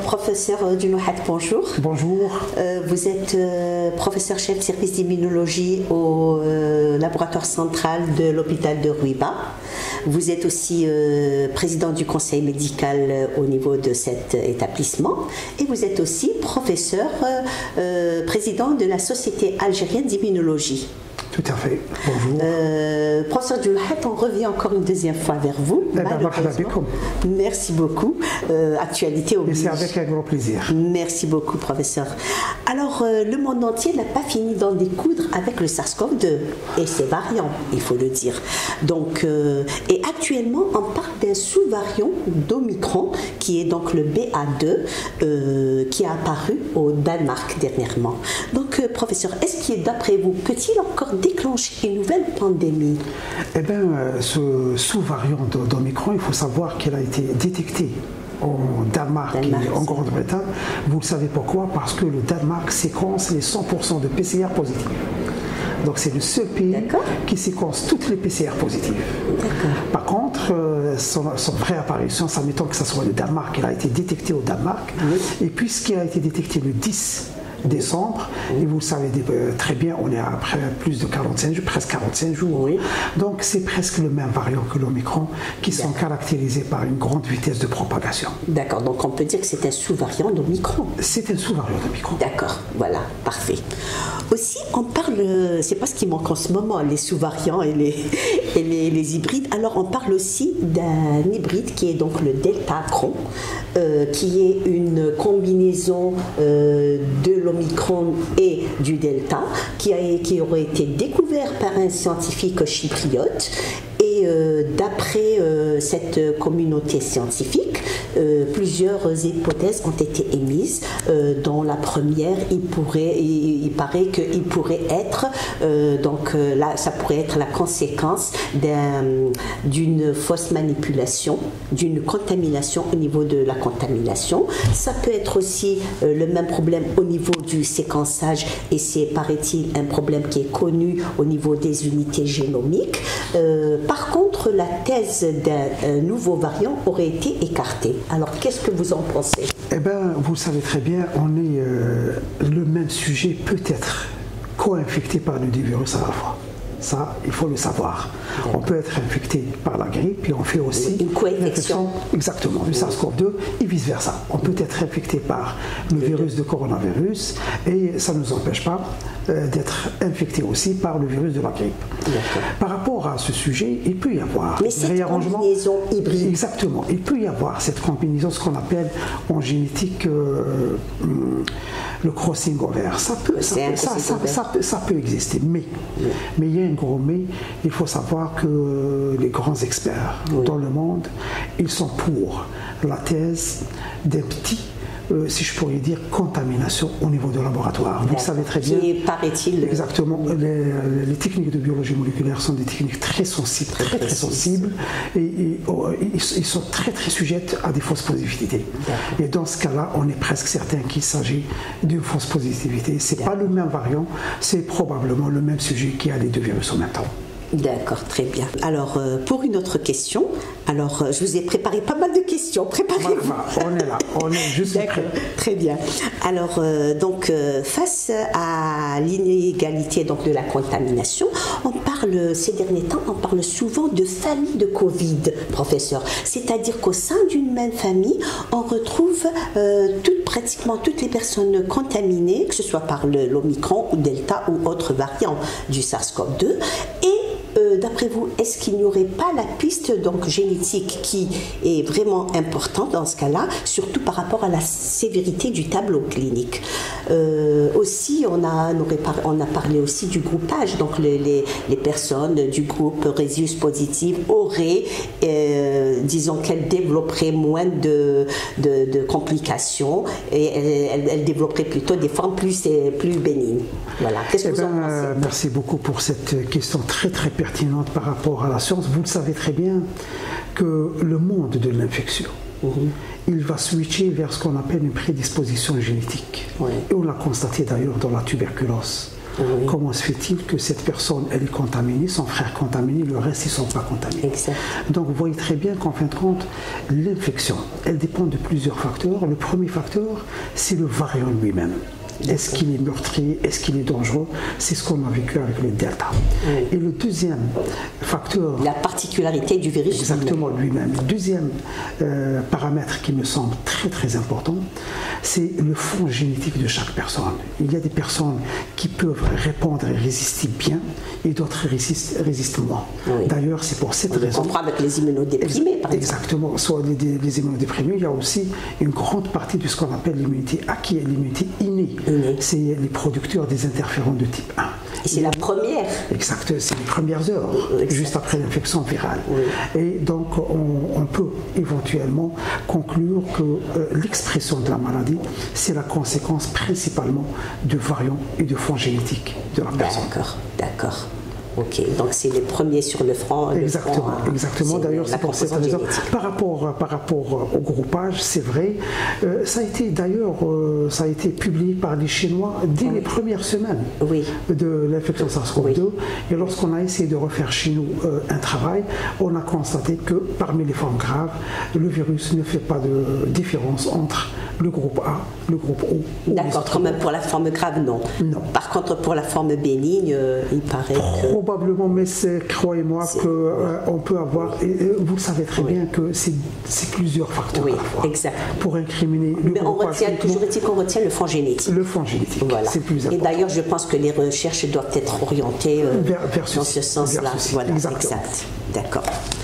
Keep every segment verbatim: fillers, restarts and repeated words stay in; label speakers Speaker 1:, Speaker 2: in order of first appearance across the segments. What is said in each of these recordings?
Speaker 1: Professeur Djounohat, bonjour.
Speaker 2: Bonjour.
Speaker 1: Euh, vous êtes euh, professeur-chef de service d'immunologie au euh, laboratoire central de l'hôpital de Rouiba. Vous êtes aussi euh, président du conseil médical euh, au niveau de cet établissement. Et vous êtes aussi professeur, euh, euh, président de la Société algérienne d'immunologie.
Speaker 2: Tout à fait. Bonjour.
Speaker 1: Euh, professeur Djounohat, on revient encore une deuxième fois vers vous.
Speaker 2: Eh ben,
Speaker 1: Merci beaucoup. Euh, actualité oblige.
Speaker 2: Et c'est avec un grand plaisir.
Speaker 1: Merci beaucoup, professeur. Alors, euh, le monde entier n'a pas fini d'en découdre avec le SARS-CoV deux et ses variants, il faut le dire. Donc, euh, et actuellement, on parle d'un sous-variant d'Omicron qui est donc le B A deux euh, qui a apparu au Danemark dernièrement. Donc, euh, professeur, est-ce qu'il, d'après vous, peut-il encore déclencher une nouvelle pandémie?
Speaker 2: Eh bien, euh, ce sous-variant d'Omicron, il faut savoir qu'il a été détecté au Danemark, Danemark et en Grande-Bretagne. Vous le savez pourquoi? Parce que le Danemark séquence les cent pour cent de P C R positifs. Donc c'est le seul pays qui séquence toutes les P C R positives. Par contre, euh, son, son vraie apparition, ça m'étonne que ce soit le Danemark, il a été détecté au Danemark. Oui. Et puisqu'il a été détecté le dix décembre, et vous le savez très bien, on est après plus de quarante-cinq jours, presque quarante-cinq jours. Oui. Donc c'est presque le même variant que l'Omicron, qui sont caractérisés par une grande vitesse de propagation.
Speaker 1: D'accord, donc on peut dire que c'est un sous-variant d'Omicron.
Speaker 2: C'est un sous-variant d'Omicron.
Speaker 1: D'accord, voilà, parfait. Aussi, on parle, c'est pas ce qui manque en ce moment, les sous-variants et, les, et les, les hybrides. Alors on parle aussi d'un hybride qui est donc le Deltacron, euh, qui est une combinaison euh, de l'Omicron et du Delta, qui, a, qui aurait été découvert par un scientifique chypriote. Et euh, d'après euh, cette communauté scientifique, euh, plusieurs hypothèses ont été émises. Euh, dont la première, il pourrait, il, il paraît qu'il pourrait être, euh, donc euh, là, ça pourrait être la conséquence d'un, d'une fausse manipulation, d'une contamination au niveau de la contamination. Ça peut être aussi euh, le même problème au niveau du séquençage, et c'est, paraît-il, un problème qui est connu au niveau des unités génomiques. Euh, Par contre, la thèse d'un nouveau variant aurait été écartée. Alors, qu'est-ce que vous en pensez?
Speaker 2: Eh bien, vous le savez très bien, on est euh, le même sujet peut être co-infecté par les deux virus à la fois. Ça, il faut le savoir. On peut être infecté par la grippe et on fait aussi
Speaker 1: une co-infection.
Speaker 2: Exactement, du SARS-CoV deux et vice-versa. On peut être infecté par le virus de coronavirus et ça ne nous empêche pas euh, d'être infecté aussi par le virus de la grippe. Par rapport à ce sujet, il peut y avoir
Speaker 1: Mais cette combinaison hybride.
Speaker 2: Exactement, il peut y avoir cette combinaison, ce qu'on appelle en génétique euh, le crossing over. Ça peut, ça, peut, ça, ça, ça, peut, ça peut exister, mais, oui. mais il y a un gros mais. Il faut savoir que les grands experts oui. dans le monde, ils sont pour la thèse d'un petit, euh, si je pourrais dire, contamination au niveau de laboratoire. Vous le savez très bien.
Speaker 1: Qui paraît-il.
Speaker 2: Exactement. Les, les techniques de biologie moléculaire sont des techniques très sensibles, très, très, très sensibles, et, et oh, ils, ils sont très très sujettes à des fausses positivités. Et dans ce cas-là, on est presque certain qu'il s'agit d'une fausse positivité. C'est pas le même variant, c'est probablement le même sujet qui a les deux virus en même temps.
Speaker 1: D'accord, très bien. Alors, euh, pour une autre question, alors euh, je vous ai préparé pas mal de questions. Préparez-vous.
Speaker 2: Voilà, on est là, on est juste prêt.
Speaker 1: Très bien. Alors, euh, donc, euh, face à l'inégalité donc de la contamination, on parle ces derniers temps, on parle souvent de famille de Covid, professeur. C'est-à-dire qu'au sein d'une même famille, on retrouve euh, tout, pratiquement toutes les personnes contaminées, que ce soit par le, l'Omicron ou Delta ou autre variant du SARS-CoV deux, et Euh, d'après vous, est-ce qu'il n'y aurait pas la piste donc, génétique qui est vraiment importante dans ce cas-là, surtout par rapport à la sévérité du tableau clinique? euh, Aussi, on a, on, aurait par, on a parlé aussi du groupage, donc les, les, les personnes du groupe Rhesus positive auraient, euh, disons qu'elles développeraient moins de, de, de complications et elles, elles développeraient plutôt des formes plus, plus bénignes. Voilà. Qu'est-ce que
Speaker 2: eh
Speaker 1: vous
Speaker 2: ben,
Speaker 1: en pensez?
Speaker 2: Merci beaucoup pour cette question très très pertinente par rapport à la science. Vous le savez très bien que le monde de l'infection, mmh. il va switcher vers ce qu'on appelle une prédisposition génétique. Oui. Et on l'a constaté d'ailleurs dans la tuberculose. Oui. Comment se fait-il que cette personne, elle est contaminée, son frère contaminé, le reste, ils ne sont pas contaminés.
Speaker 1: Exact.
Speaker 2: Donc vous voyez très bien qu'en fin de compte, l'infection, elle dépend de plusieurs facteurs. Le premier facteur, c'est le variant lui-même. Est-ce qu'il est meurtrier? Est-ce qu'il est dangereux? C'est ce qu'on a vécu avec le Delta. Oui. Et le deuxième facteur...
Speaker 1: La particularité du virus.
Speaker 2: Exactement, lui-même. Le deuxième euh, paramètre qui me semble très très important, c'est le fond génétique de chaque personne. Il y a des personnes qui peuvent répondre et résister bien, et d'autres résistent, résistent moins. Oui. D'ailleurs, c'est pour cette
Speaker 1: On
Speaker 2: raison...
Speaker 1: On comprend avec les immunodéprimés, par exemple.
Speaker 2: Exactement. Soit les, les immunodéprimés, il y a aussi une grande partie de ce qu'on appelle l'immunité acquise et l'immunité innée. C'est les producteurs des interférons de type un.
Speaker 1: Et c'est la première.
Speaker 2: Exact, c'est les premières heures, exact. Juste après l'infection virale. Oui. Et donc, on, on peut éventuellement conclure que euh, l'expression de la maladie, c'est la conséquence principalement de variants et de fonds génétiques de la personne.
Speaker 1: D'accord, d'accord. Ok, donc c'est les premiers sur le front.
Speaker 2: Exactement,
Speaker 1: le front,
Speaker 2: exactement. D'ailleurs, c'est pour cette raison. Par rapport, par rapport au groupage, c'est vrai. Euh, ça a été d'ailleurs, euh, ça a été publié par les Chinois dès oui. les premières semaines
Speaker 1: oui.
Speaker 2: de l'infection SARS-CoV deux. Oui. Et lorsqu'on a essayé de refaire chez nous euh, un travail, on a constaté que parmi les formes graves, le virus ne fait pas de différence entre le groupe A, le groupe O.
Speaker 1: D'accord, quand même pour la forme grave, non.
Speaker 2: Non.
Speaker 1: Par contre, pour la forme bénigne, euh, il paraît que...
Speaker 2: Probablement, mais croyez-moi qu'on euh, peut avoir, et, et vous savez très oui. bien que c'est plusieurs facteurs
Speaker 1: oui,
Speaker 2: à la fois
Speaker 1: exact.
Speaker 2: Pour incriminer le
Speaker 1: mais on retient, toujours est-il qu'on retient le fond génétique.
Speaker 2: Le fond génétique, voilà. C'est plus important.
Speaker 1: Et d'ailleurs, je pense que les recherches doivent être orientées euh, vers, vers dans ce sens-là. Voilà, exactement. Exact. D'accord.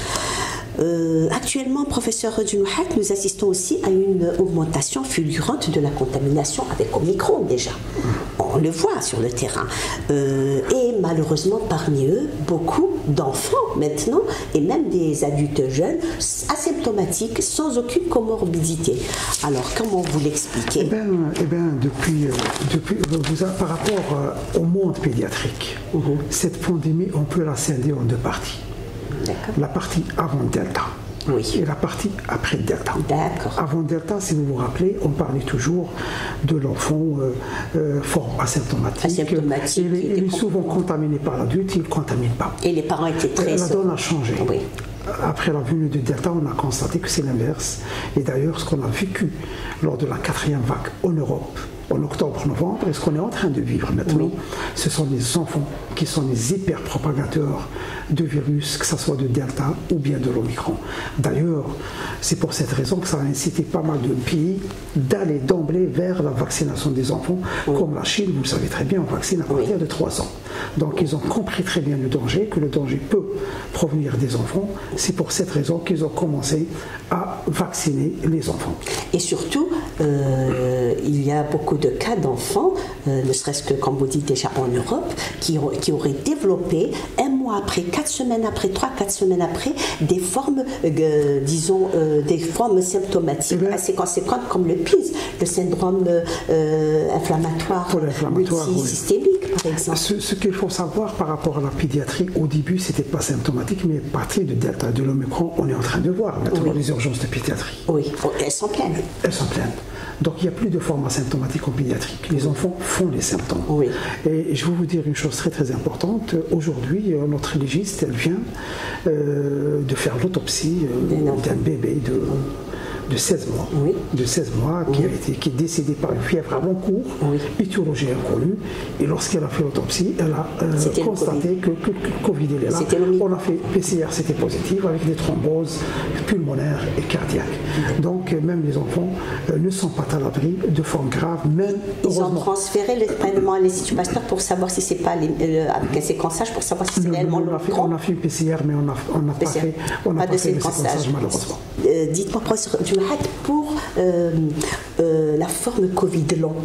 Speaker 1: Euh, actuellement, professeur Djenouhat, nous assistons aussi à une augmentation fulgurante de la contamination avec Omicron déjà. On le voit sur le terrain. Euh, et malheureusement, parmi eux, beaucoup d'enfants maintenant, et même des adultes jeunes, asymptomatiques, sans aucune comorbidité. Alors, comment vous l'expliquez?
Speaker 2: Eh bien, eh ben, depuis, depuis vous a, par rapport au monde pédiatrique, uh-huh. cette pandémie, on peut la scinder en deux parties. La partie avant Delta oui. et la partie après Delta. Avant Delta, si vous vous rappelez, on parlait toujours de l'enfant euh, euh, fort asymptomatique.
Speaker 1: asymptomatique
Speaker 2: il est, il est souvent contaminé par l'adulte, il ne contamine pas.
Speaker 1: Et les parents étaient très...
Speaker 2: La donne a changé.
Speaker 1: Oui.
Speaker 2: Après la venue de Delta, on a constaté que c'est l'inverse. Et d'ailleurs, ce qu'on a vécu lors de la quatrième vague en Europe, en octobre-novembre, et ce qu'on est en train de vivre maintenant, oui. ce sont les enfants qui sont les hyperpropagateurs de virus, que ce soit de Delta ou bien de l'Omicron. D'ailleurs, c'est pour cette raison que ça a incité pas mal de pays d'aller d'emblée vers la vaccination des enfants, oui. comme la Chine, vous le savez très bien, on vaccine à partir oui. de trois ans. Donc ils ont compris très bien le danger, que le danger peut provenir des enfants. C'est pour cette raison qu'ils ont commencé à vacciner les enfants.
Speaker 1: Et surtout, euh, il y a beaucoup de cas d'enfants, euh, ne serait-ce que, comme vous dites déjà, en Europe, qui, qui auraient développé un mois après, quatre semaines après, trois, quatre semaines après, des formes, euh, disons, euh, des formes symptomatiques bien, assez conséquentes comme le P I S, le syndrome euh, inflammatoire multisystémique, oui. par exemple.
Speaker 2: Ce, ce qu'il faut savoir par rapport à la pédiatrie, au début, c'était pas symptomatique, mais à partir de Delta, de l'Omicron, on est en train de voir maintenant oui. les urgences de pédiatrie.
Speaker 1: Oui, elles sont pleines.
Speaker 2: Elles sont pleines. Donc il n'y a plus de formes asymptomatiques en pédiatrie. Les enfants font les symptômes. Oui. Et je vais vous dire une chose très très importante. Aujourd'hui, notre légiste, elle vient euh, de faire l'autopsie euh, d'un bébé de... de seize mois, oui. de seize mois oui. qui, a été, qui est décédé par une fièvre à long cours, oui. étiologie inconnue. Et lorsqu'elle a fait l'autopsie, elle a euh, constaté que, que, que le Covid est là. On a fait P C R, c'était positif, avec des thromboses pulmonaires et cardiaques. Oui. Donc même les enfants euh, ne sont pas à l'abri de formes graves, même
Speaker 1: ils ont transféré le traitement à l'Institut Pasteur pour savoir si c'est pas les, euh, avec un séquençage, pour savoir si c'est réellement le
Speaker 2: on, on a fait une P C R, mais on n'a on a pas fait, on
Speaker 1: pas
Speaker 2: pas
Speaker 1: de
Speaker 2: fait
Speaker 1: séquençage,
Speaker 2: le séquençage malheureusement.
Speaker 1: Euh, dites-moi, professeur, pour euh, euh, la forme Covid long.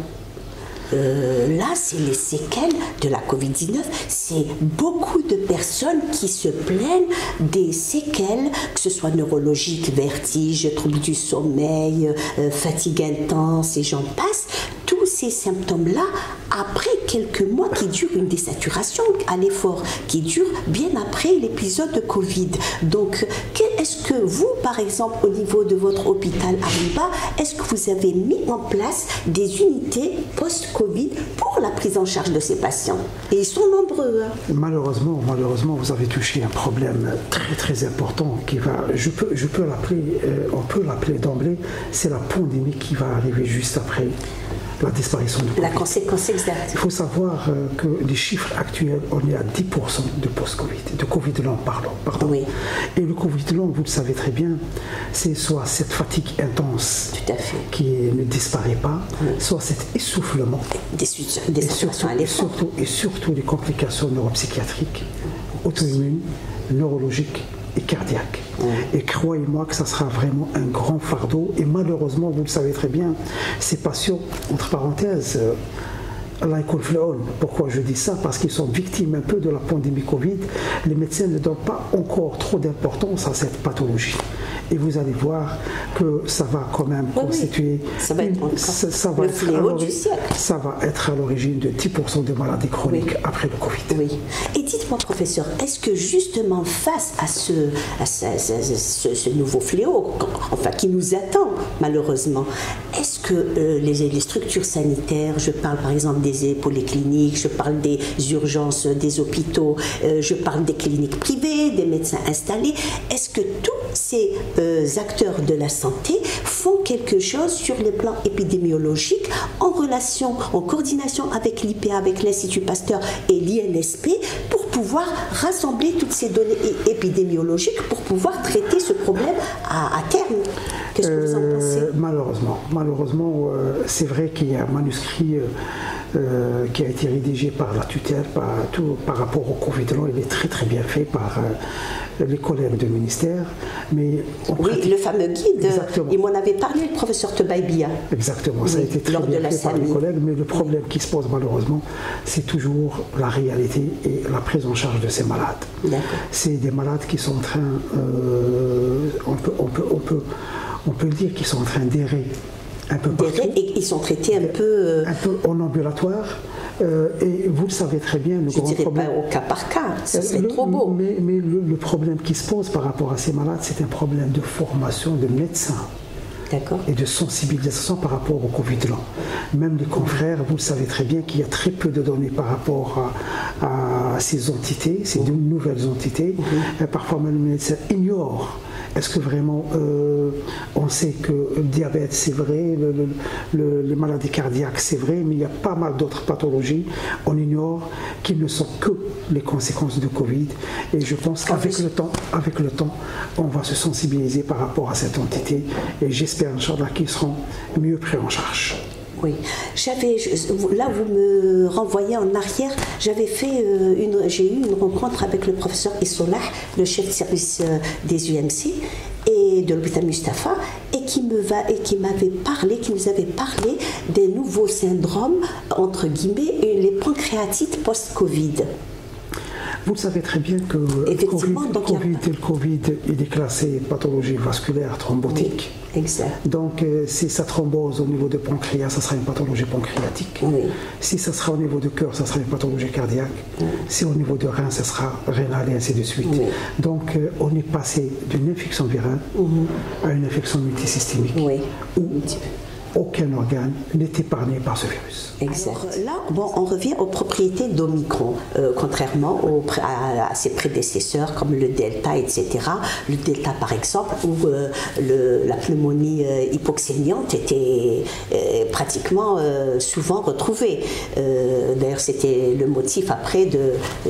Speaker 1: Euh, là, c'est les séquelles de la Covid dix-neuf. C'est beaucoup de personnes qui se plaignent des séquelles, que ce soit neurologiques, vertiges, troubles du sommeil, euh, fatigue intense et j'en passe. Tous ces symptômes-là après quelques mois qui durent une désaturation à l'effort, qui dure bien après l'épisode de Covid. Donc, est-ce que vous, par exemple, au niveau de votre hôpital Ariba, est-ce que vous avez mis en place des unités post-Covid pour la prise en charge de ces patients? Et ils sont nombreux. Hein.
Speaker 2: Malheureusement, malheureusement, vous avez touché un problème très très important qui va, je peux, je peux l'appeler, euh, on peut l'appeler d'emblée, c'est la pandémie qui va arriver juste après la disparition de Covid.
Speaker 1: La conséquence exacte.
Speaker 2: Il faut savoir euh, que les chiffres actuels, on est à dix pour cent de post-Covid, de Covid long, pardon. pardon.
Speaker 1: Oui.
Speaker 2: Et le Covid long, vous le savez très bien, c'est soit cette fatigue intense
Speaker 1: Tout à fait.
Speaker 2: qui ne disparaît pas, oui. soit cet essoufflement.
Speaker 1: Des, des
Speaker 2: et, surtout, et, surtout, et surtout les complications neuropsychiatriques, auto-immunes, neurologiques et cardiaque. Mmh. Et croyez-moi que ça sera vraiment un grand fardeau. Et malheureusement, vous le savez très bien, ces patients, entre parenthèses, euh, pourquoi je dis ça? Parce qu'ils sont victimes un peu de la pandémie Covid. Les médecins ne donnent pas encore trop d'importance à cette pathologie. Et vous allez voir que ça va quand même oui, constituer...
Speaker 1: Oui. Ça va être,
Speaker 2: une, ça, ça va
Speaker 1: le
Speaker 2: être
Speaker 1: fléau du siècle.
Speaker 2: Ça va être à l'origine de dix pour cent de maladies chroniques oui. après le Covid.
Speaker 1: Oui. Et dites-moi, professeur, est-ce que justement face à ce, à ce, ce, ce nouveau fléau, enfin qui nous attend malheureusement, est-ce que euh, les, les structures sanitaires, je parle par exemple des polycliniques, je parle des urgences des hôpitaux, euh, je parle des cliniques privées, des médecins installés, est-ce que tous ces euh, acteurs de la santé font quelque chose sur le plan épidémiologique en relation, en coordination avec l'I P A, avec l'Institut Pasteur et l'I N S P pour pouvoir rassembler toutes ces données épidémiologiques pour pouvoir traiter ce problème à, à terme? Qu'est-ce que vous en pensez?
Speaker 2: euh, Malheureusement, malheureusement euh, c'est vrai qu'il y a un manuscrit euh, euh, qui a été rédigé par la tutelle par, tout, par rapport au Covid long. Il est très très bien fait par euh, les collègues du ministère. Mais
Speaker 1: oui, pratique... le fameux guide, exactement. Il m'en avait parlé, le professeur Tebaïbia.
Speaker 2: Exactement, ça oui, a été très bien fait par les collègues, mais le problème oui. qui se pose malheureusement, c'est toujours la réalité et la prise en charge de ces malades. C'est des malades qui sont en train, euh, on peut, on peut, on peut, on peut dire qu'ils sont en train d'errer un peu partout.
Speaker 1: Et ils sont traités un peu... Euh...
Speaker 2: Un peu en ambulatoire. Euh, et vous le savez très bien, le
Speaker 1: Je
Speaker 2: grand
Speaker 1: dirais
Speaker 2: problème...
Speaker 1: pas au cas par cas, ce serait
Speaker 2: le,
Speaker 1: trop beau.
Speaker 2: Mais, mais le, le problème qui se pose par rapport à ces malades, c'est un problème de formation de médecins. Et de sensibilisation par rapport au Covid long. Même les confrères, vous le savez très bien qu'il y a très peu de données par rapport à, à ces entités, ces mmh. nouvelles entités. Mmh. Parfois même les médecins ignorent. Est-ce que vraiment euh, on sait que le diabète c'est vrai, le, le, le, les maladies cardiaques c'est vrai, mais il y a pas mal d'autres pathologies. On ignore qu'ils ne sont que les conséquences de Covid. Et je pense qu'avec le temps, avec le temps, on va se sensibiliser par rapport à cette entité. Et j'espère, Inch'Allah, qu'ils seront mieux pris en charge.
Speaker 1: Oui, j'avais, là vous me renvoyez en arrière, j'avais fait une, j'ai eu une rencontre avec le professeur Issolah, le chef de service des U M C et de l'hôpital Mustapha, et qui me va et qui m'avait parlé, qui nous avait parlé des nouveaux syndromes entre guillemets et les pancréatites post-Covid.
Speaker 2: Vous savez très bien que le COVID, donc COVID, a... le COVID il est classé pathologie vasculaire thrombotique.
Speaker 1: Oui, exact.
Speaker 2: Donc euh, si ça thrombose au niveau de pancréas, ça sera une pathologie pancréatique. Oui. Si ça sera au niveau de cœur, ça sera une pathologie cardiaque. Oui. Si au niveau de rein, ça sera rénal et ainsi de suite. Oui. Donc euh, on est passé d'une infection virale mm-hmm. à une infection multisystémique. Oui. Où aucun organe n'est épargné par ce virus.
Speaker 1: Exact. Alors, là, bon, on revient aux propriétés d'Omicron, euh, contrairement aux, à, à ses prédécesseurs comme le Delta, et cetera. Le Delta, par exemple, où euh, le, la pneumonie euh, hypoxémiante était euh, pratiquement euh, souvent retrouvée. Euh, D'ailleurs, c'était le motif après de,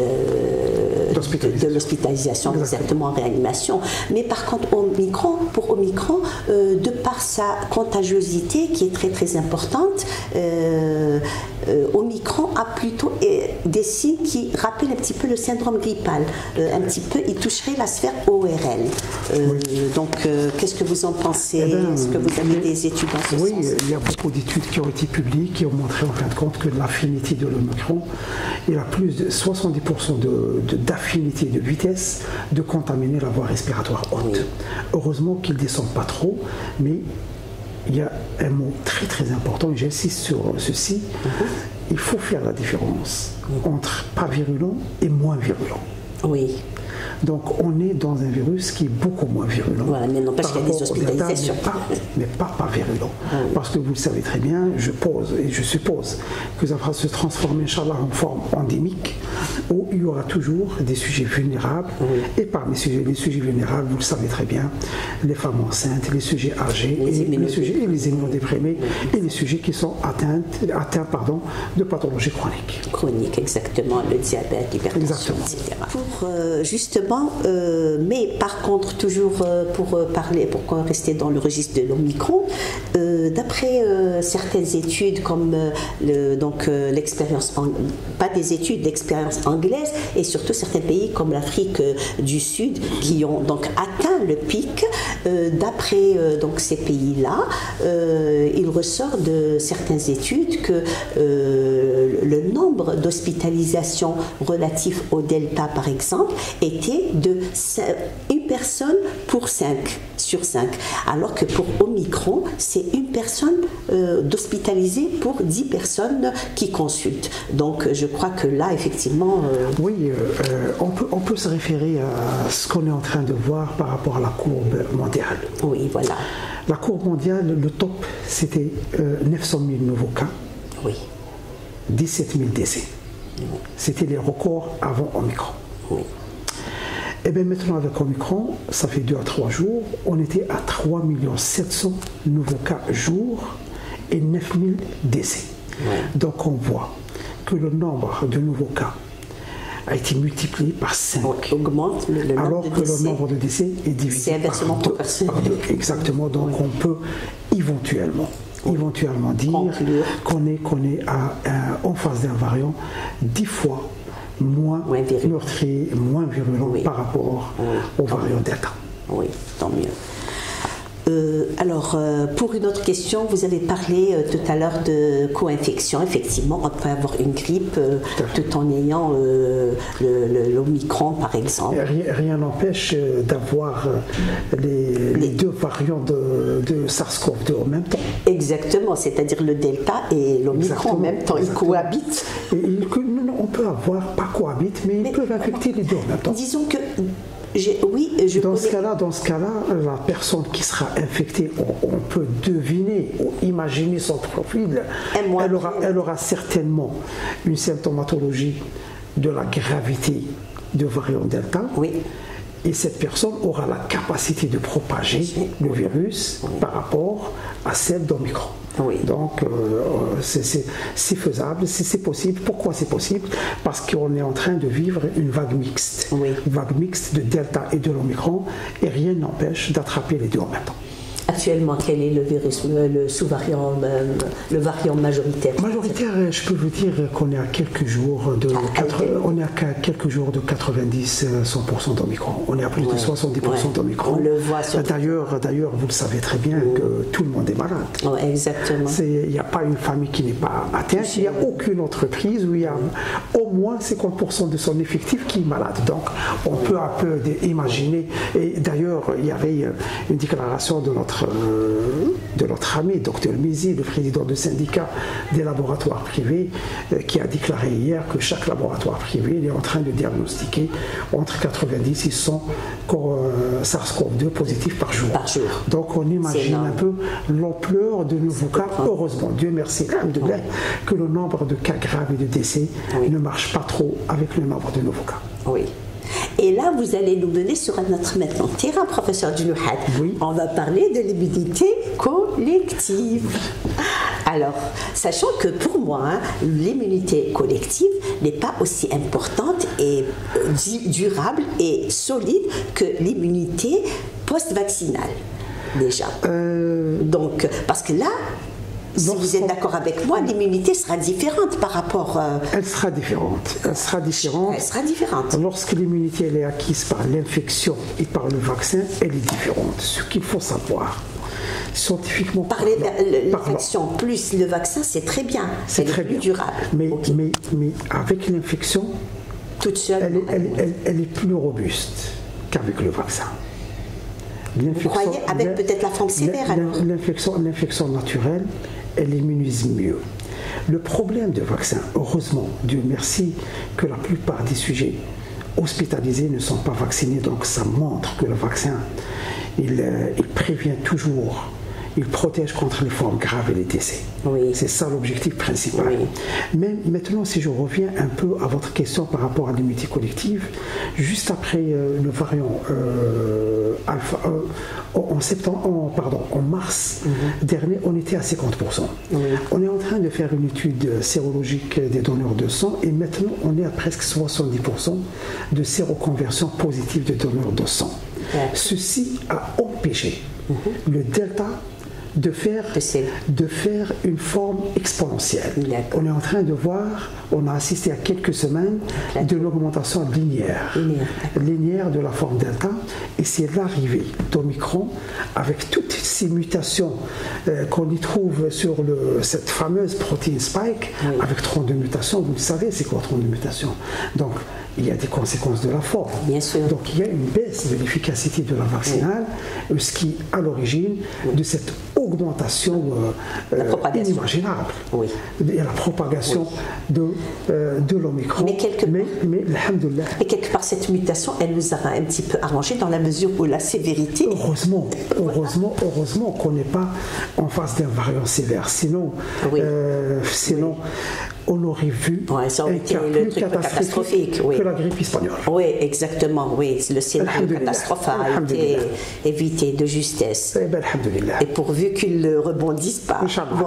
Speaker 1: euh, de, de l'hospitalisation, exactement en réanimation. Mais par contre, Omicron, pour Omicron, euh, de par sa contagiosité, qui est très très importante, euh, euh, Omicron a plutôt euh, des signes qui rappellent un petit peu le syndrome grippal. Euh, un petit peu, il toucherait la sphère O R L. Euh, oui. Donc, euh, qu'est-ce que vous en pensez? eh ben, Est-ce que vous avez des études dans ce
Speaker 2: oui,
Speaker 1: sens?
Speaker 2: Oui, il y a beaucoup d'études qui ont été publiées qui ont montré en fin de compte que l'affinité de l'Omicron, il a plus de soixante-dix pour cent d'affinité de, de, de vitesse de contaminer la voie respiratoire haute. Oui. Heureusement qu'il ne descend pas trop, mais il y a un mot très très important, et j'insiste sur ceci, mm-hmm. il faut faire la différence entre pas virulent et moins virulent.
Speaker 1: Oui.
Speaker 2: Donc on est dans un virus qui est beaucoup moins virulent.
Speaker 1: Voilà, mais n'empêche qu'il y a des hospitalisations.
Speaker 2: Mais pas, mais pas, pas virulent. Ah oui. Parce que vous le savez très bien, je pose et je suppose que ça va se transformer, Inch'Allah, en forme endémique, où il y aura toujours des sujets vulnérables. Oui. Et parmi les sujets, les sujets vulnérables, vous le savez très bien, les femmes enceintes, les sujets âgés, les, et les, sujets, et les immunodéprimés, oui. et les sujets qui sont atteints, atteints pardon, de pathologies chroniques.
Speaker 1: Chroniques, exactement, le diabète, l'hypertension, et cetera. Pour euh, justement Euh, mais par contre, toujours euh, pour euh, parler, pour rester dans le registre de l'Omicron, euh, d'après euh, certaines études comme euh, le, donc euh, l'expérience, pas des études, l'expérience anglaise et surtout certains pays comme l'Afrique euh, du Sud qui ont donc atteint le pic. Euh, d'après euh, donc ces pays-là, euh, il ressort de certaines études que euh, le nombre d'hospitalisations relatives au Delta, par exemple, était de une personne pour cinq sur cinq, alors que pour Omicron, c'est une personne euh, d'hospitalisée pour dix personnes qui consultent. Donc je crois que là, effectivement... Euh...
Speaker 2: Oui, euh, on, peut, on peut se référer à ce qu'on est en train de voir par rapport à la courbe mondiale.
Speaker 1: Oui, voilà.
Speaker 2: La courbe mondiale, le top, c'était euh, neuf cent mille nouveaux cas.
Speaker 1: Oui.
Speaker 2: dix-sept mille décès. Oui. C'était les records avant Omicron.
Speaker 1: Oui.
Speaker 2: Et bien maintenant avec Omicron, ça fait deux à trois jours, on était à trois millions sept cents nouveaux cas jour et neuf mille décès. Ouais. Donc on voit que le nombre de nouveaux cas a été multiplié par cinq.
Speaker 1: On augmente le, le
Speaker 2: alors
Speaker 1: nombre de
Speaker 2: que
Speaker 1: décès.
Speaker 2: le nombre de décès est divisé
Speaker 1: par deux,
Speaker 2: par deux. Exactement, donc oui. on peut éventuellement éventuellement dire qu'on est, qu'on est à, à, en face d'un variant dix fois moins, moins meurtrier, moins virulent oui. par rapport oui. au variant Delta.
Speaker 1: Oui, tant mieux. Euh, alors, euh, pour une autre question, vous avez parlé euh, tout à l'heure de co-infection. Effectivement, on peut avoir une grippe euh, tout, tout en ayant euh, l'Omicron, par exemple.
Speaker 2: Rien n'empêche d'avoir les, les, les deux variants de, de SARS-CoV deux en même temps.
Speaker 1: Exactement, c'est-à-dire le Delta et l'Omicron en même temps, exactement. Ils cohabitent.
Speaker 2: Et, et, non, on peut avoir, pas cohabitent, mais, mais ils peuvent infecter les deux en même temps.
Speaker 1: Disons que... Oui, je
Speaker 2: dans,
Speaker 1: connais...
Speaker 2: ce cas-là, dans ce cas-là, la personne qui sera infectée, on, on peut deviner ou imaginer son profil. Elle aura, elle aura certainement une symptomatologie de la gravité de variant Delta.
Speaker 1: Oui.
Speaker 2: Et cette personne aura la capacité de propager oui. le virus oui. par rapport à celle d'Omicron.
Speaker 1: Oui.
Speaker 2: Donc, euh, c'est faisable, c'est possible. Pourquoi c'est possible? Parce qu'on est en train de vivre une vague mixte.
Speaker 1: Oui.
Speaker 2: Une vague mixte de Delta et de l'Omicron, et rien n'empêche d'attraper les deux en même temps.
Speaker 1: Actuellement, quel est le virus, le sous-variant, le variant majoritaire?
Speaker 2: Majoritaire, je peux vous dire qu'on est à quelques jours de, ah, quatre, on est à quelques jours de quatre-vingt-dix à cent pour cent d'Omicron. On est à plus ouais. de soixante-dix pour cent ouais. d'Omicron.
Speaker 1: On le voit sur...
Speaker 2: D'ailleurs, d'ailleurs, vous le savez très bien mmh. que tout le monde est malade.
Speaker 1: Ouais, exactement.
Speaker 2: Il n'y a pas une famille qui n'est pas atteinte. Il n'y a aucune entreprise où il y a au moins cinquante pour cent de son effectif qui est malade. Donc, on peut un peu imaginer. Et d'ailleurs, il y avait une déclaration de notre de notre ami, docteur Mizi, le président du syndicat des laboratoires privés, qui a déclaré hier que chaque laboratoire privé est en train de diagnostiquer entre quatre-vingt-dix et cent SARS-CoV deux positifs par jour.
Speaker 1: Par jour.
Speaker 2: Donc on imagine un peu l'ampleur de nouveaux cas. Heureusement, Dieu merci, oui. que le nombre de cas graves et de décès oui. ne marche pas trop avec le nombre de nouveaux cas.
Speaker 1: Oui. Et là, vous allez nous mener sur un autre maintenant terrain, professeur Djoulouhad.
Speaker 2: Oui.
Speaker 1: On va parler de l'immunité collective. Alors, sachant que pour moi, hein, l'immunité collective n'est pas aussi importante et durable et solide que l'immunité post-vaccinale, déjà. Euh... Donc, parce que là, si vous êtes d'accord avec moi, l'immunité sera différente par rapport... Euh...
Speaker 2: Elle sera différente. Elle sera différente.
Speaker 1: Elle sera différente.
Speaker 2: Lorsque l'immunité est acquise par l'infection et par le vaccin, elle est différente. Ce qu'il faut savoir, scientifiquement
Speaker 1: par l'infection plus le vaccin, c'est très bien. C'est très plus bien. Durable.
Speaker 2: Mais, okay. mais, mais avec l'infection,
Speaker 1: toute seule,
Speaker 2: elle, elle, elle, elle est plus robuste qu'avec le vaccin.
Speaker 1: Vous croyez avec peut-être la forme sévère alors?
Speaker 2: L'infection naturelle, elle immunise mieux. Le problème de vaccin, heureusement, Dieu merci, que la plupart des sujets hospitalisés ne sont pas vaccinés, donc ça montre que le vaccin, il, euh, il prévient toujours, il protège contre les formes graves et les décès.
Speaker 1: Oui.
Speaker 2: C'est ça l'objectif principal.
Speaker 1: Oui.
Speaker 2: Mais maintenant, si je reviens un peu à votre question par rapport à l'immunité collective, juste après euh, le variant euh, alpha, euh, en, septembre, en, pardon, en mars mm-hmm. dernier, on était à cinquante pour cent. Oui. On est en train de faire une étude sérologique des donneurs de sang et maintenant, on est à presque soixante-dix pour cent de séroconversion positive de donneurs de sang. Ouais. Ceci a empêché mm-hmm. le delta de faire, de faire une forme exponentielle. On est en train de voir, on a assisté à quelques semaines de l'augmentation linéaire, linéaire. linéaire de la forme delta, et c'est l'arrivée d'Omicron avec toutes ces mutations euh, qu'on y trouve sur le, cette fameuse protéine spike, oui. avec trente-deux mutations. Vous savez c'est quoi trente-deux mutations? Donc il y a des conséquences de la forme.
Speaker 1: Bien sûr.
Speaker 2: Donc il y a une baisse de l'efficacité de la vaccinale, oui. ce qui est à l'origine oui. de cette augmentation euh, inimaginable.
Speaker 1: Oui.
Speaker 2: Il y a la propagation oui. de, euh, de l'Omicron.
Speaker 1: Mais quelque,
Speaker 2: mais, mais,
Speaker 1: mais quelque part, cette mutation, elle nous a un petit peu arrangé dans la mesure où la sévérité...
Speaker 2: Heureusement, heureusement, heureusement qu'on n'est pas en face d'un variant sévère. Sinon, oui. euh, sinon oui. on aurait vu
Speaker 1: ouais, ça aurait
Speaker 2: un
Speaker 1: été
Speaker 2: cas
Speaker 1: le
Speaker 2: plus
Speaker 1: truc catastrophique oui.
Speaker 2: que la grippe espagnole.
Speaker 1: Oui, exactement. Oui. Le scénario catastrophe a été évité de justesse.
Speaker 2: Eh ben,
Speaker 1: Et pourvu qu'il ne rebondisse pas. Bon.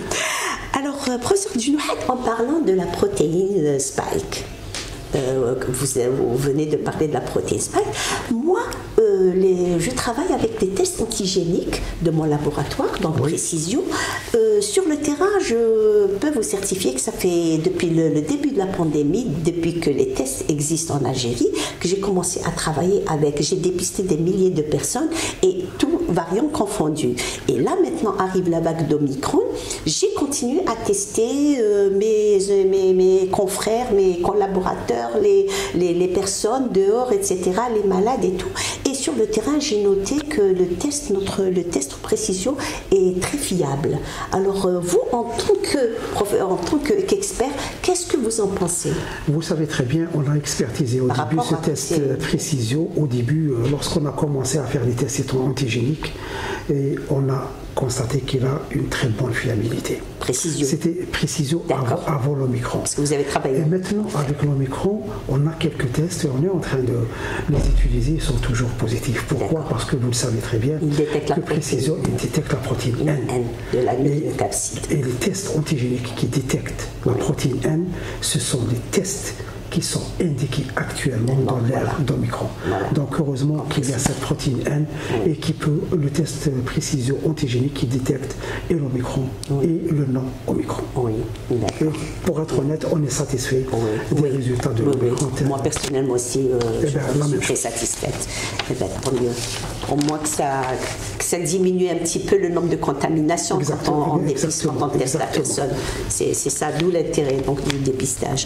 Speaker 1: Alors, professeur Djinouhat, en parlant de la protéine Spike, euh, vous, vous venez de parler de la protéine Spike, moi, euh, les, je travaille avec des tests antigéniques de mon laboratoire, dans oui. Précision. Euh, sur le terrain, je peux vous certifier que ça fait depuis le, le début de la pandémie, depuis que les tests existent en Algérie, que j'ai commencé à travailler avec, j'ai dépisté des milliers de personnes et tout variants confondus. Et là, maintenant, arrive la vague d'Omicron. J'ai continué à tester euh, mes, mes, mes confrères, mes collaborateurs, les, les, les personnes dehors, et cetera, les malades et tout. Et sur le terrain, j'ai noté que le test, notre, le test précision est très fiable. Alors, euh, vous, en tant que, en tant qu'expert, qu'est-ce que vous en pensez?
Speaker 2: Vous savez très bien, on a expertisé au Par début ce test ces... précision. Au début, euh, lorsqu'on a commencé à faire les tests antigéniques, et on a constaté qu'il a une très bonne fiabilité.
Speaker 1: Précision.
Speaker 2: C'était précision avant, avant l'Omicron.
Speaker 1: Parce que vous avez travaillé.
Speaker 2: Et maintenant, avec l'Omicron, on a quelques tests et on est en train de les utiliser. Ils sont toujours positifs. Pourquoi? Parce que vous le savez très bien,
Speaker 1: il détecte la
Speaker 2: que précision, il détecte la protéine N.
Speaker 1: N de la nucléocapside.
Speaker 2: Et, et les tests antigéniques qui détectent la oui. protéine N, ce sont des tests qui sont indiqués actuellement dans l'ère voilà. d'Omicron. Voilà. Donc heureusement qu'il y a cette protéine N oui. et qui peut, le test précision antigénique qui détecte et l'Omicron oui. et le non-Omicron.
Speaker 1: Oui,
Speaker 2: et pour être honnête, on est satisfait oui. des oui. résultats de
Speaker 1: oui,
Speaker 2: l'Omicron.
Speaker 1: Oui. Moi personnellement aussi, euh, eh ben, je, je suis très satisfaite. Eh ben, tant mieux. Au moins que ça, que ça diminue un petit peu le nombre de contaminations exactement. quand on, on dépiste, quand on teste la personne. C'est ça, d'où l'intérêt donc du dépistage.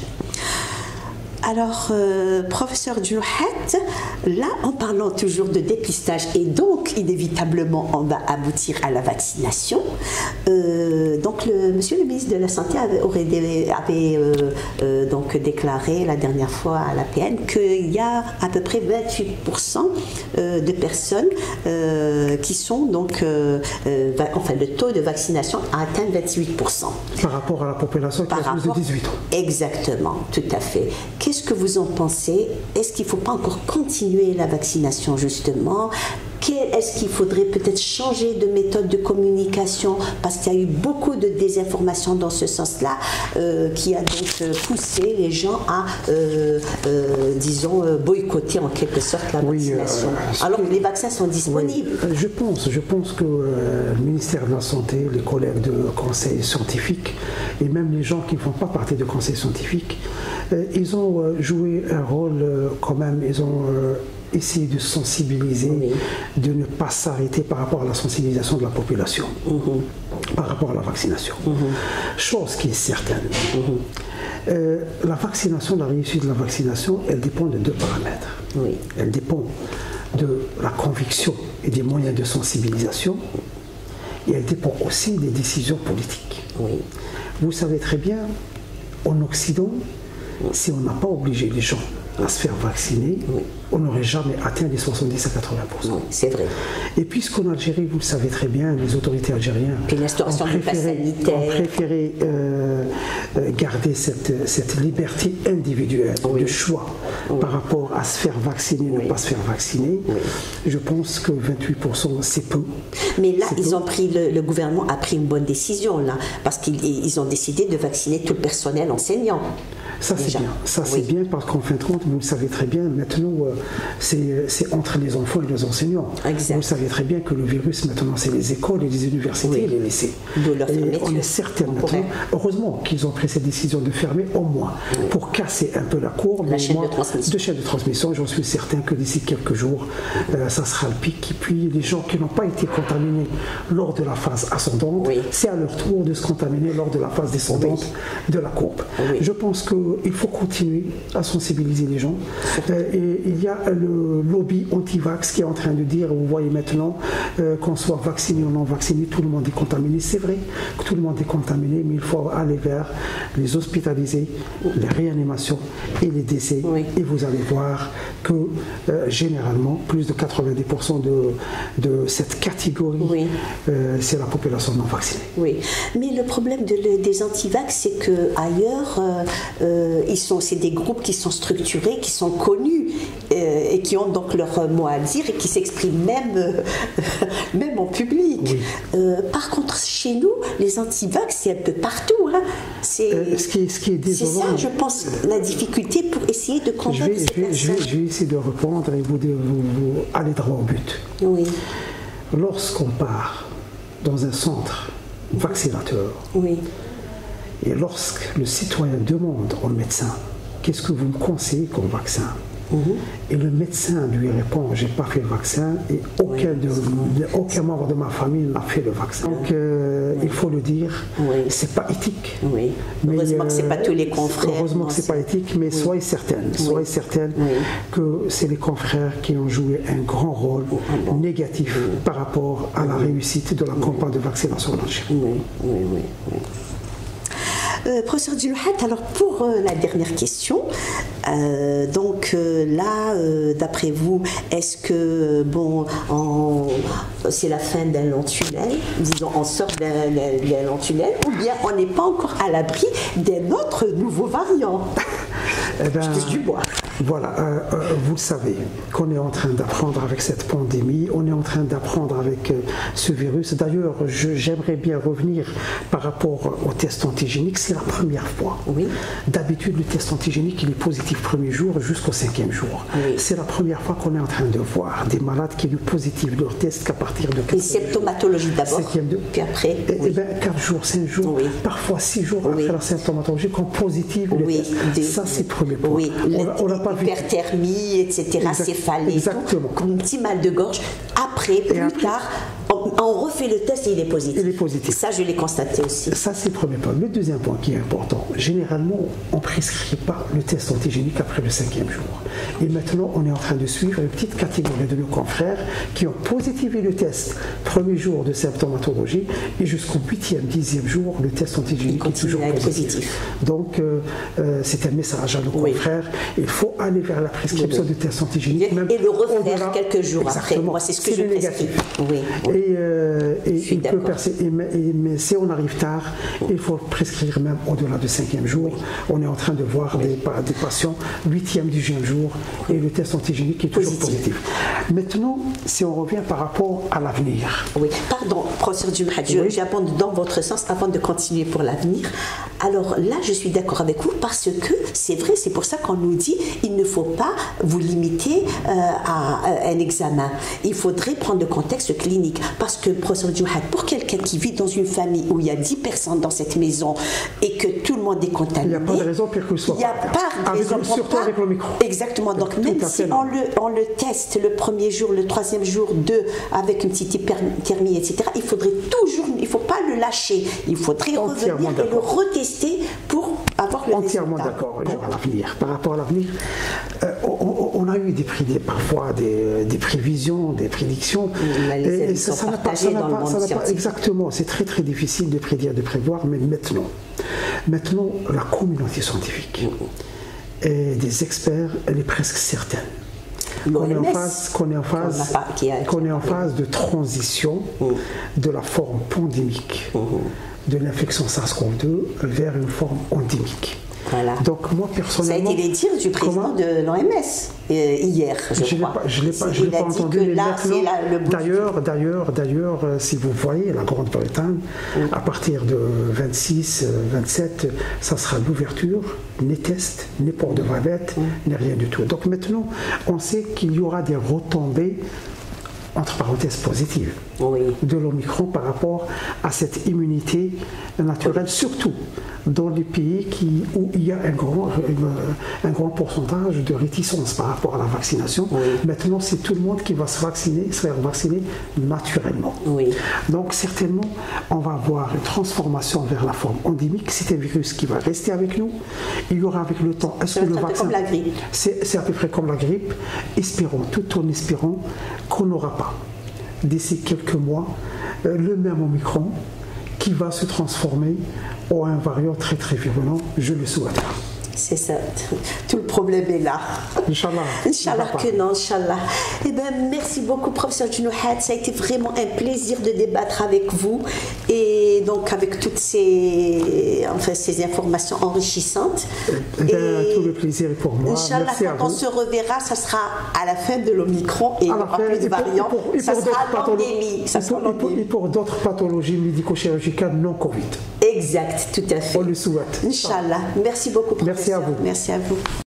Speaker 1: Alors, euh, professeur Djinouhat, là, en parlant toujours de dépistage, et donc, inévitablement, on va aboutir à la vaccination. Euh, donc, le, monsieur le ministre de la Santé avait, aurait, avait euh, euh, donc déclaré la dernière fois à l'A P N qu'il y a à peu près vingt-huit pour cent euh, de personnes euh, qui sont donc, euh, euh, enfin, le taux de vaccination a atteint vingt-huit pour cent.
Speaker 2: Par rapport à la population qui a plus de dix-huit ans.
Speaker 1: Exactement, tout à fait. Qu'est-ce que vous en pensez? Est-ce qu'il ne faut pas encore continuer la vaccination justement? Est-ce qu'il faudrait peut-être changer de méthode de communication parce qu'il y a eu beaucoup de désinformation dans ce sens-là euh, qui a donc poussé les gens à, euh, euh, disons, boycotter en quelque sorte la oui, vaccination euh, alors que les vaccins sont disponibles.
Speaker 2: Oui, je pense, je pense que euh, le ministère de la Santé, les collègues de conseil scientifique et même les gens qui ne font pas partie de conseil scientifique, euh, ils ont euh, joué un rôle euh, quand même, ils ont euh, essayer de sensibiliser, oui. de ne pas s'arrêter par rapport à la sensibilisation de la population, mm-hmm. par rapport à la vaccination. Mm-hmm. Chose qui est certaine. Mm-hmm. euh, la vaccination, la réussite de la vaccination, elle dépend de deux paramètres. Oui. Elle dépend de la conviction et des moyens de sensibilisation, et elle dépend aussi des décisions politiques. Oui. Vous savez très bien, en Occident, si on n'a pas obligé les gens à se faire vacciner, oui. on n'aurait jamais atteint les soixante-dix à quatre-vingts pour cent.
Speaker 1: Oui, c'est vrai.
Speaker 2: Et puisqu'en Algérie, vous le savez très bien, les autorités algériennes
Speaker 1: ont préféré,
Speaker 2: ont préféré euh, garder cette, cette liberté individuelle oui. de choix oui. par rapport à se faire vacciner, oui. ne pas se faire vacciner. Oui. Je pense que vingt-huit pour cent, c'est peu.
Speaker 1: Mais là, ils ont pris, le, le gouvernement a pris une bonne décision, là, parce qu'ils ils ont décidé de vacciner tout le personnel enseignant.
Speaker 2: Ça c'est bien, ça c'est oui. bien parce qu'en fin de compte, vous le savez très bien, maintenant euh, c'est entre les enfants et les enseignants.
Speaker 1: Exact.
Speaker 2: Vous savez très bien que le virus maintenant c'est les écoles et les universités oui. et les lycées.
Speaker 1: De leur
Speaker 2: et on est certain maintenant, heureusement qu'ils ont pris cette décision de fermer au moins oui. pour casser un peu la courbe.
Speaker 1: La chaîne
Speaker 2: moins,
Speaker 1: de transmission.
Speaker 2: De chaîne de transmission, j'en suis certain que d'ici quelques jours, euh, ça sera le pic. Et puis les gens qui n'ont pas été contaminés lors de la phase ascendante, oui. c'est à leur tour de se contaminer lors de la phase descendante oui. de la courbe.
Speaker 1: Oui.
Speaker 2: Je pense que il faut continuer à sensibiliser les gens. Euh, et il y a le lobby anti-vax qui est en train de dire, vous voyez maintenant, euh, qu'on soit vacciné ou non vacciné, tout le monde est contaminé. C'est vrai que tout le monde est contaminé, mais il faut aller vers les hospitalisés, les réanimations et les décès. Oui. Et vous allez voir que euh, généralement, plus de quatre-vingt-dix pour cent de, de cette catégorie, oui. euh, c'est la population non vaccinée.
Speaker 1: Oui, mais le problème de, des anti-vax, c'est qu'ailleurs, euh, euh, c'est des groupes qui sont structurés, qui sont connus euh, et qui ont donc leur mot à dire et qui s'expriment même, euh, même en public. Oui. Euh, par contre, chez nous, les anti-vax, c'est un peu partout. Hein. C'est
Speaker 2: euh, ce qui est, ce qui est désolant.
Speaker 1: C'est ça, je pense, la difficulté pour essayer de convaincre
Speaker 2: je vais,
Speaker 1: ces
Speaker 2: je vais, je, vais, je vais essayer de répondre et vous, vous, vous aller droit au but.
Speaker 1: Oui.
Speaker 2: Lorsqu'on part dans un centre vaccinateur,
Speaker 1: oui.
Speaker 2: et lorsque le citoyen demande au médecin qu'est-ce que vous me conseillez comme vaccin, mm-hmm. et le médecin lui répond j'ai pas fait le vaccin et aucun, oui. de, de, aucun membre de ma famille n'a fait le vaccin. Donc euh, oui. il faut le dire, oui. c'est pas éthique.
Speaker 1: Oui. Mais, heureusement euh, que c'est pas tous les confrères.
Speaker 2: Heureusement que c'est pas éthique, mais oui. soyez certaine, oui. soyez certaine oui. que c'est les confrères qui ont joué un grand rôle oui. négatif oui. par rapport à la oui. réussite de la oui. campagne de vaccination en Algérie.
Speaker 1: Oui, oui, oui. oui. Euh, professeur Djilouhat, alors pour euh, la dernière question, euh, donc euh, là, euh, d'après vous, est-ce que bon, c'est la fin d'un long tunnel, disons, on sort d'un, d'un long tunnel, ou bien on n'est pas encore à l'abri d'un autre nouveau variant?
Speaker 2: Eh ben,
Speaker 1: Je touche du bois.
Speaker 2: Voilà, euh, euh, vous le savez, qu'on est en train d'apprendre avec cette pandémie, on est en train d'apprendre avec euh, ce virus. D'ailleurs, je, j'aimerais bien revenir par rapport au test antigénique, c'est la première fois. Oui. D'habitude, le test antigénique, il est positif premier jour jusqu'au cinquième jour. Oui. C'est la première fois qu'on est en train de voir des malades qui sont positifs de leur test qu'à partir de
Speaker 1: quatre symptomatologie d'abord, de, puis après.
Speaker 2: Et, oui. et ben, quatre jours, cinq jours, oui. parfois six jours oui. après la symptomatologie, qu'on positive le
Speaker 1: oui.
Speaker 2: test.
Speaker 1: De,
Speaker 2: Ça, c'est le premier point.
Speaker 1: Oui.
Speaker 2: On, on
Speaker 1: Hyperthermie, et cetera,
Speaker 2: exact,
Speaker 1: céphalée,
Speaker 2: exactement.
Speaker 1: Tout, un petit mal de gorge. Après, plus après, tard, on, on refait le test et il est positif.
Speaker 2: Il est positif.
Speaker 1: Ça, je l'ai constaté aussi.
Speaker 2: Ça, c'est le premier point. Le deuxième point qui est important, généralement, on ne prescrit pas le test antigénique après le cinquième jour. Et maintenant, on est en train de suivre une petite catégorie de nos confrères qui ont positivé le test premier jour de symptomatologie et jusqu'au huitième, dixième jour, le test antigénique est toujours positif. positif. Donc, euh, euh, c'est un message à nos oui. confrères. Il faut aller vers la prescription oui. du test antigénique.
Speaker 1: Même et le refaire quelques jours
Speaker 2: exactement.
Speaker 1: après. Moi, c'est ce que
Speaker 2: c'est
Speaker 1: je prescris.
Speaker 2: Oui. Et, euh, et il peut percer, et, et, mais si on arrive tard, oui. il faut prescrire même au-delà du cinquième jour. Oui. On est en train de voir oui. des, des patients huitième, dixième jour et le test antigénique est toujours positif. positif. Maintenant, si on revient par rapport à l'avenir.
Speaker 1: Oui, pardon, professeur Djilouhat, oui. j'abonde dans votre sens avant de continuer pour l'avenir. Alors là, je suis d'accord avec vous parce que c'est vrai, c'est pour ça qu'on nous dit il ne faut pas vous limiter euh, à, à un examen. Il faudrait prendre le contexte clinique parce que, professeur Djilouhat, pour quelqu'un qui vit dans une famille où il y a dix personnes dans cette maison et que tout le monde est contaminé,
Speaker 2: il n'y a pas de raison pire que ce soit.
Speaker 1: Il n'y a pas de raison.
Speaker 2: Avec, surtout pas, avec le micro.
Speaker 1: Exactement. Donc tout même si on le, on le teste le premier jour, le troisième jour, deux, avec une petite hyperthermie, et cetera, il faudrait toujours, il ne faut pas le lâcher. Il faudrait revenir et le retester pour avoir le
Speaker 2: entièrement
Speaker 1: résultat.
Speaker 2: d'accord. Bon. À l'avenir. Par rapport à l'avenir, euh, on, on a eu des, des parfois des, des prévisions, des prédictions.
Speaker 1: Les
Speaker 2: et ça, ça n'a pas, ça n'a pas, ça n'a pas exactement. C'est très très difficile de prédire, de prévoir, mais maintenant, maintenant la communauté scientifique mmh. et des experts, elle est presque certaine. Qu'on est en phase, qu'on est en phase, pas, qui a, qu'on est en phase de transition mmh. de la forme pandémique mmh. de l'infection SARS-CoV deux vers une forme endémique.
Speaker 1: Voilà.
Speaker 2: Donc moi personnellement,
Speaker 1: ça a été les dires du président comment, de l'O M S euh, hier, je,
Speaker 2: je
Speaker 1: crois.
Speaker 2: Pas, je l'ai pas, je l'ai pas entendu. Mais là, d'ailleurs, d'ailleurs, d'ailleurs, si vous voyez la Grande-Bretagne, mm. à partir de vingt-six, vingt-sept, ça sera l'ouverture, ni test, ni port de bavette, mm. ni rien du tout. Donc maintenant, on sait qu'il y aura des retombées entre parenthèses positives
Speaker 1: oui.
Speaker 2: de l'Omicron par rapport à cette immunité naturelle, oui. surtout dans les pays qui, où il y a un grand, un grand pourcentage de réticence par rapport à la vaccination.
Speaker 1: Oui.
Speaker 2: Maintenant, c'est tout le monde qui va se vacciner, se faire vacciner naturellement.
Speaker 1: Oui.
Speaker 2: Donc certainement, on va avoir une transformation vers la forme endémique. C'est un virus qui va rester avec nous. Il y aura avec le temps...
Speaker 1: Est-ce que le vaccin... comme la grippe.
Speaker 2: C'est à peu près comme la grippe. Espérons, tout en espérant qu'on n'aura pas d'ici quelques mois, euh, le même Omicron qui va se transformer en un variant très très virulent, je le souhaite.
Speaker 1: C'est ça, tout le problème est là.
Speaker 2: Inch'Allah.
Speaker 1: Inch'Allah que non, Inch'Allah. Eh bien, merci beaucoup, professeur Djinouhat. Ça a été vraiment un plaisir de débattre avec vous et donc avec toutes ces, enfin, ces informations enrichissantes.
Speaker 2: Eh bien, et tout le plaisir est pour moi.
Speaker 1: Inch'Allah, quand on se reverra, ça sera à la fin de l'Omicron et il n'y aura plus de variants. Ça sera l'endémie.
Speaker 2: Et pour d'autres pathologies médico-chirurgicales non Covid.
Speaker 1: Exact, tout à fait.
Speaker 2: On le souhaite.
Speaker 1: Inch'Allah. Merci beaucoup, professeur.
Speaker 2: Merci à vous.
Speaker 1: Merci à vous.